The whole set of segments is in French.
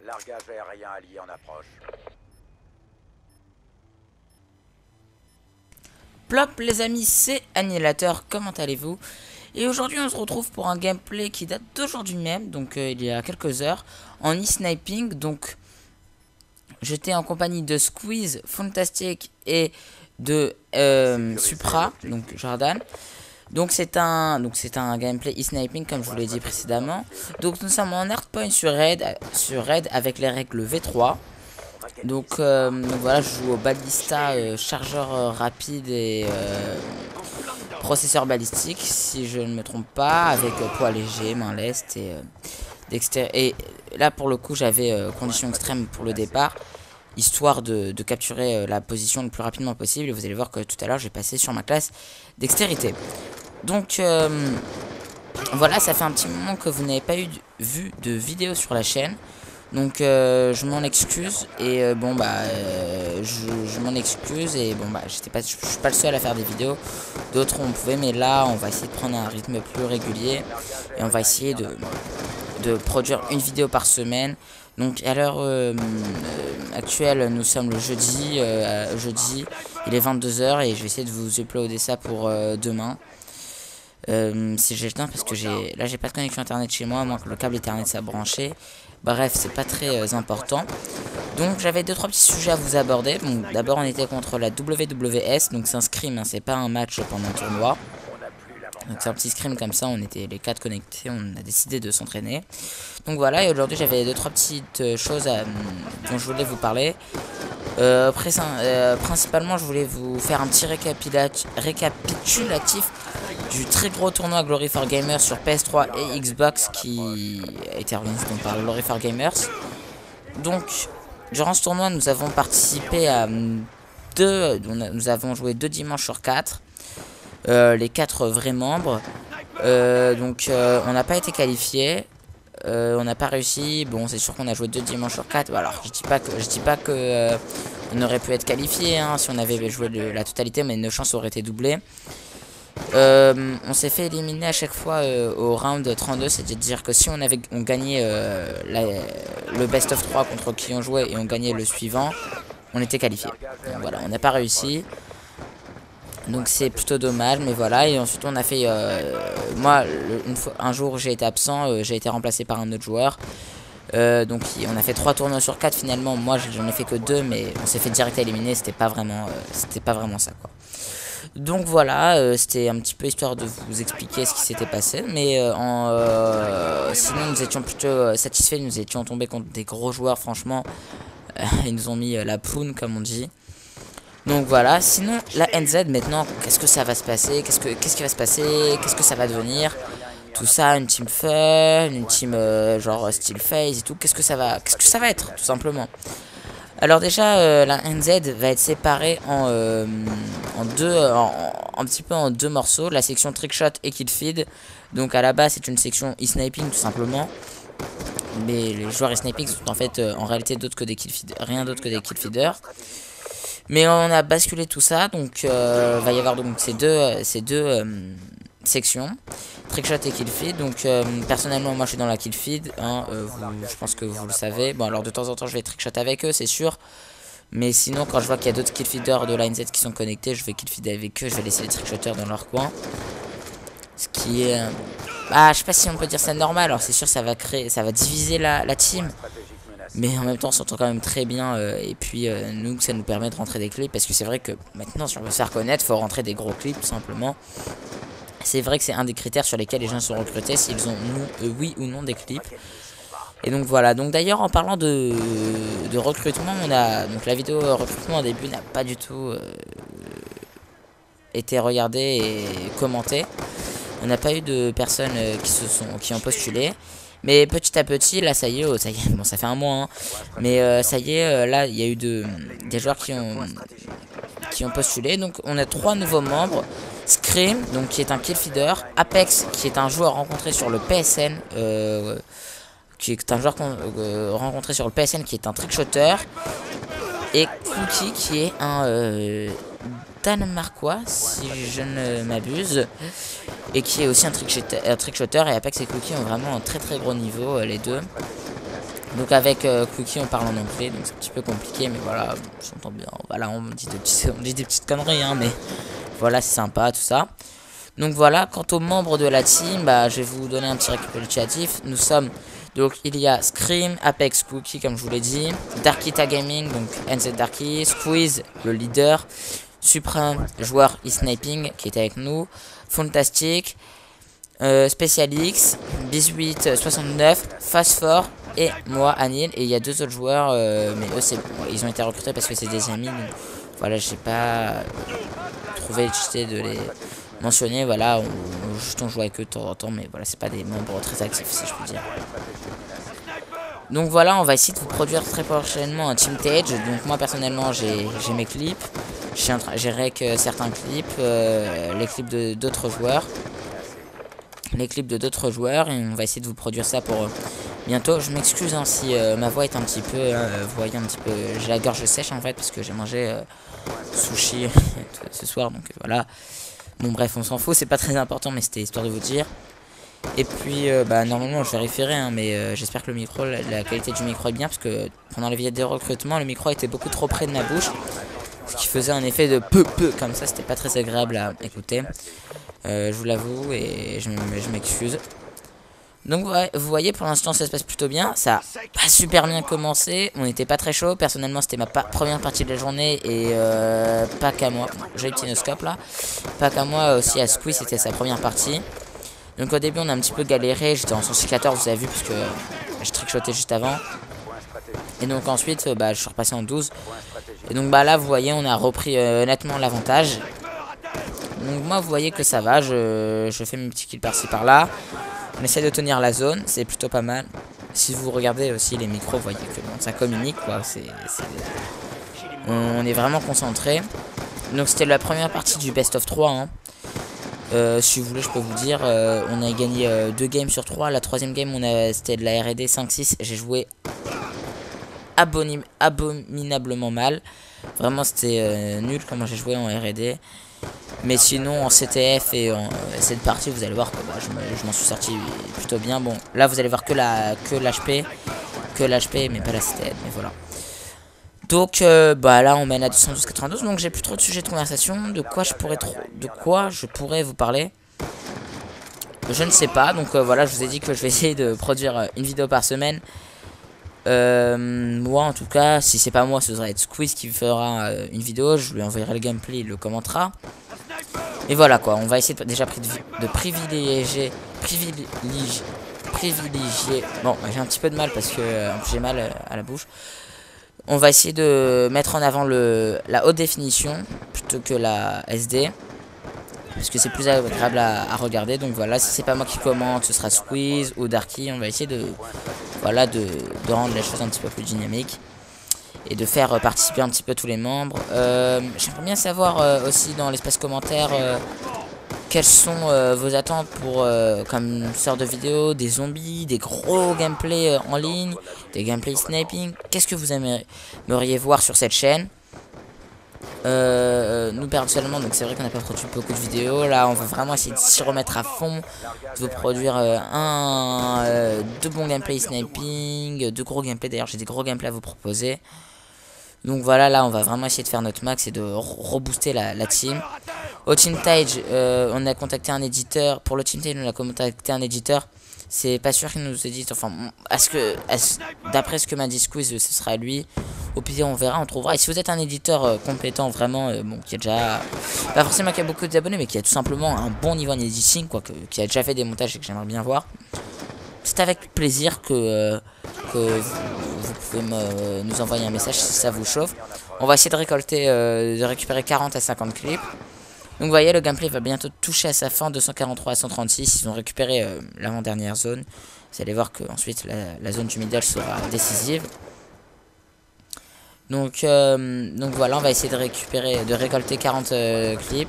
Largage aérien allié en approche. Plop les amis, c'est Annihilateur, comment allez-vous? Et aujourd'hui on se retrouve pour un gameplay qui date d'aujourd'hui même, donc il y a quelques heures, en e-sniping. Donc j'étais en compagnie de Squeeze, Fantastic et de Supra, donc Jordan. Donc c'est un gameplay e-sniping comme je vous l'ai dit précédemment. Donc nous sommes en hardpoint sur Raid avec les règles V3. Donc voilà, je joue au ballista, chargeur rapide et processeur balistique, si je ne me trompe pas, avec poids léger, main leste et et là pour le coup j'avais conditions extrêmes pour le départ, histoire de capturer la position le plus rapidement possible. Et vous allez voir que tout à l'heure j'ai passé sur ma classe dextérité. Donc voilà, ça fait un petit moment que vous n'avez pas vu de vidéo sur la chaîne. Donc je m'en excuse et bon bah je m'en excuse et bon bah je suis pas le seul à faire des vidéos. D'autres on pouvait, mais là on va essayer de prendre un rythme plus régulier et on va essayer de produire une vidéo par semaine. Donc à l'heure actuelle nous sommes le jeudi, il est 22 h et je vais essayer de vous uploader ça pour demain. Si j'ai le temps, parce que j'ai pas de connexion internet chez moi, à moins que le câble internet soit branché. Bref, c'est pas très important. Donc j'avais 2-3 petits sujets à vous aborder. Bon, d'abord on était contre la WWS, donc c'est un scrim, hein, c'est pas un match pendant un tournoi. Donc c'est un petit scrim comme ça, on était les 4 connectés, on a décidé de s'entraîner. Donc voilà, et aujourd'hui j'avais 2-3 petites choses dont je voulais vous parler. Principalement je voulais vous faire un petit récapitulatif du très gros tournoi Glory for Gamers sur PS3 et Xbox qui a été organisé donc par Glory for Gamers. Donc durant ce tournoi nous avons participé à nous avons joué 2 dimanches sur 4, les 4 vrais membres. On n'a pas été qualifié. On n'a pas réussi. Bon, c'est sûr qu'on a joué 2 dimanches sur 4. Alors, je dis pas que on aurait pu être qualifié, hein, si on avait joué la totalité, mais nos chances auraient été doublées. On s'est fait éliminer à chaque fois au round 32, c'est-à-dire que si on gagnait le best of 3 contre qui on jouait et on gagnait le suivant, on était qualifié. Donc voilà, on n'a pas réussi. Donc c'est plutôt dommage, mais voilà. Et ensuite on a fait moi un jour j'ai été absent, j'ai été remplacé par un autre joueur. Donc on a fait 3 tournois sur 4 finalement. Moi j'en ai fait que 2, mais on s'est fait direct éliminer. C'était pas vraiment ça quoi. Donc voilà, c'était un petit peu histoire de vous expliquer ce qui s'était passé. Mais sinon nous étions plutôt satisfaits. Nous étions tombés contre des gros joueurs, franchement. Ils nous ont mis la poune comme on dit. Donc voilà, sinon la NZ maintenant, qu'est-ce que ça va se passer, qu'est-ce qui va se passer, qu'est-ce que ça va devenir, tout ça, une team fun, une team genre style phase et tout, qu'est-ce que ça va être tout simplement. Alors déjà la NZ va être séparée un petit peu en deux morceaux, la section trickshot et killfeed. Donc à la base c'est une section e-sniping tout simplement. Mais les joueurs e-sniping sont en fait en réalité rien d'autre que des killfeeders. Mais on a basculé tout ça, donc va y avoir donc ces deux sections, trickshot et killfeed. Donc personnellement moi je suis dans la killfeed, hein, je pense que vous le savez. Bon alors de temps en temps je vais trickshot avec eux c'est sûr, mais sinon quand je vois qu'il y a d'autres killfeeders de Line Z qui sont connectés, je vais killfeed avec eux, je vais laisser les trickshotters dans leur coin. Ce qui est je sais pas si on peut dire ça normal. Alors c'est sûr ça va diviser la team. Mais en même temps on s'entend quand même très bien et puis nous ça nous permet de rentrer des clips. Parce que c'est vrai que maintenant si on veut se faire connaître faut rentrer des gros clips tout simplement. C'est vrai que c'est un des critères sur lesquels les gens sont recrutés, s'ils ont oui ou non des clips. Et donc voilà, donc d'ailleurs en parlant de recrutement, donc la vidéo recrutement au début n'a pas du tout été regardée et commentée. On n'a pas eu de personnes qui ont postulé. Mais petit à petit, là ça y est, bon ça fait un mois, hein, mais ça y est, là il y a eu des joueurs qui ont postulé. Donc on a 3 nouveaux membres. Scream, donc qui est un killfeeder. Apex, qui est un joueur rencontré sur le PSN, qui est un trickshotter. Et Cookie, qui est un Danemarkois, si je ne m'abuse, et qui est aussi un trickshotter. Et Apex et Cookie ont vraiment un très très gros niveau, les deux. Donc avec Cookie on parle en anglais, donc c'est un petit peu compliqué, mais voilà, on s'entend bien. Voilà, on dit des petites conneries, hein, mais voilà, c'est sympa tout ça. Donc voilà, quant aux membres de la team, bah, je vais vous donner un petit récapitulatif. Nous sommes, donc il y a Scream, Apex, Cookie comme je vous l'ai dit, Darkita Gaming, donc NZ Darky, Squeeze, le leader, Supreme, joueur e-sniping qui est avec nous, Fantastic, Specialix, Biscuit 69, Fast 4 et moi, Anil. Et il y a deux autres joueurs, mais eux ils ont été recrutés parce que c'est des amis. Donc, voilà, j'ai pas trouvé l'utilité de les mentionner. Voilà, on joue avec eux de temps en temps, mais voilà, c'est pas des membres très actifs, si je peux dire. Donc voilà, on va essayer de vous produire très prochainement un Team Tage. Donc moi personnellement j'ai mes clips, j'ai rec certains clips, les clips d'autres joueurs. Les clips de d'autres joueurs et on va essayer de vous produire ça pour bientôt. Je m'excuse hein, si ma voix est un petit peu, vous voyez un petit peu, j'ai la gorge sèche en fait parce que j'ai mangé sushi ce soir, donc voilà. Bon bref, on s'en fout, c'est pas très important mais c'était histoire de vous dire. Et puis bah normalement je vérifierai hein, mais j'espère que le micro, la qualité du micro est bien parce que pendant les vidéos de recrutement le micro était beaucoup trop près de ma bouche. Ce qui faisait un effet de peu comme ça, c'était pas très agréable à écouter. Je vous l'avoue et je m'excuse. Donc ouais, vous voyez pour l'instant ça se passe plutôt bien. Ça a pas super bien commencé. On n'était pas très chaud. Personnellement c'était ma première partie de la journée. Et pas qu'à moi. J'ai le Tinoscope là. Pas qu'à moi aussi à Squeeze c'était sa première partie. Donc au début on a un petit peu galéré. J'étais en 114 vous avez vu parce que je trickshotais juste avant. Et donc ensuite bah, je suis repassé en 12. Et donc bah là vous voyez on a repris nettement l'avantage. Donc moi vous voyez que ça va, je fais mes petits kills par-ci par-là. On essaie de tenir la zone, c'est plutôt pas mal. Si vous regardez aussi les micros, vous voyez que bon, ça communique quoi. On est vraiment concentré. Donc c'était la première partie du best of 3 hein. Si vous voulez je peux vous dire on a gagné 2 games sur 3. La troisième game c'était de la R&D 5-6. J'ai joué abominablement mal. Vraiment c'était nul comment j'ai joué en R&D. Mais sinon en CTF et en cette partie vous allez voir que bah, je m'en suis sorti plutôt bien. Bon là vous allez voir que l'HP mais pas la CTF, mais voilà. Donc bah là on mène à 212-92. Donc j'ai plus trop de sujets de conversation. De quoi je pourrais vous parler, je ne sais pas. Donc voilà, je vous ai dit que je vais essayer de produire une vidéo par semaine. Moi en tout cas, si c'est pas moi, ce sera Squeeze qui fera une vidéo. Je lui enverrai le gameplay, il le commentera. Et voilà quoi, on va essayer déjà de privilégier. Bon, j'ai un petit peu de mal parce que j'ai mal à la bouche. On va essayer de mettre en avant la haute définition plutôt que la SD. Parce que c'est plus agréable à regarder. Donc voilà, si c'est pas moi qui commente, ce sera Squeeze ou Darky. On va essayer de rendre les choses un petit peu plus dynamiques. Et de faire participer un petit peu tous les membres. J'aimerais bien savoir aussi dans l'espace commentaire quelles sont vos attentes pour comme sorte de vidéo, des zombies, des gros gameplays en ligne, des gameplays sniping. Qu'est-ce que vous aimeriez voir sur cette chaîne? Nous personnellement, donc c'est vrai qu'on n'a pas produit beaucoup de vidéos. Là on va vraiment essayer de s'y remettre à fond, de vous produire deux bons gameplays sniping, deux gros gameplays. D'ailleurs j'ai des gros gameplays à vous proposer. Donc voilà, là on va vraiment essayer de faire notre max et de rebooster la team. Au Team Tage, on a contacté un éditeur. Pour le Team Tage, on a contacté un éditeur. C'est pas sûr qu'il nous édite. Enfin, d'après ce que m'a dit Squeeze, ce sera lui. Au pire, on verra, on trouvera. Et si vous êtes un éditeur compétent, vraiment, bon, qui a déjà. Pas forcément qui a beaucoup d'abonnés, mais qui a tout simplement un bon niveau en editing, quoi, qui a déjà fait des montages et que j'aimerais bien voir. C'est avec plaisir que vous pouvez nous envoyer un message si ça vous chauffe. On va essayer de récupérer 40 à 50 clips. Donc vous voyez, le gameplay va bientôt toucher à sa fin, 243 à 136. Ils ont récupéré l'avant-dernière zone. Vous allez voir que ensuite la zone du middle sera décisive. Donc voilà, on va essayer de récolter 40 clips.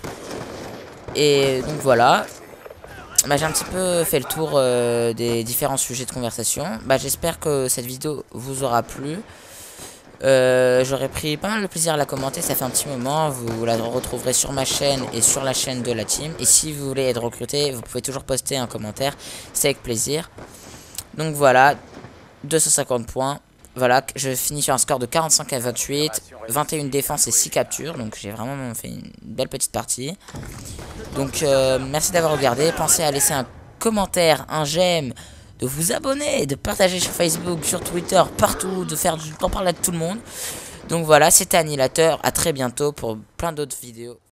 Et donc voilà. Bah, j'ai un petit peu fait le tour des différents sujets de conversation. Bah, j'espère que cette vidéo vous aura plu. J'aurais pris pas mal de plaisir à la commenter, ça fait un petit moment. Vous la retrouverez sur ma chaîne et sur la chaîne de la team. Et si vous voulez être recruté, vous pouvez toujours poster un commentaire, c'est avec plaisir. Donc voilà, 250 points. Voilà, je finis sur un score de 45 à 28, 21 défenses et 6 captures. Donc j'ai vraiment fait une belle petite partie. Donc merci d'avoir regardé. Pensez à laisser un commentaire, un j'aime, de vous abonner, de partager sur Facebook, sur Twitter, partout, d'en parler à tout le monde. Donc voilà, c'était Annihilateur. À très bientôt pour plein d'autres vidéos.